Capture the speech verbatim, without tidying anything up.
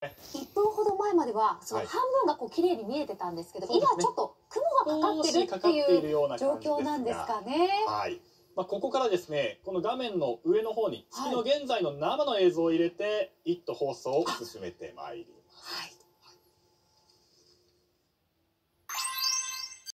いっぷんほど前まではその半分がこう綺麗に見えてたんですけど、今ちょっと雲がかかってるっていう状況なんですかね。 はい。まあ、ここからですね、この画面の上の方に月の現在の生の映像を入れて、一途放送を進めてまいります。はい。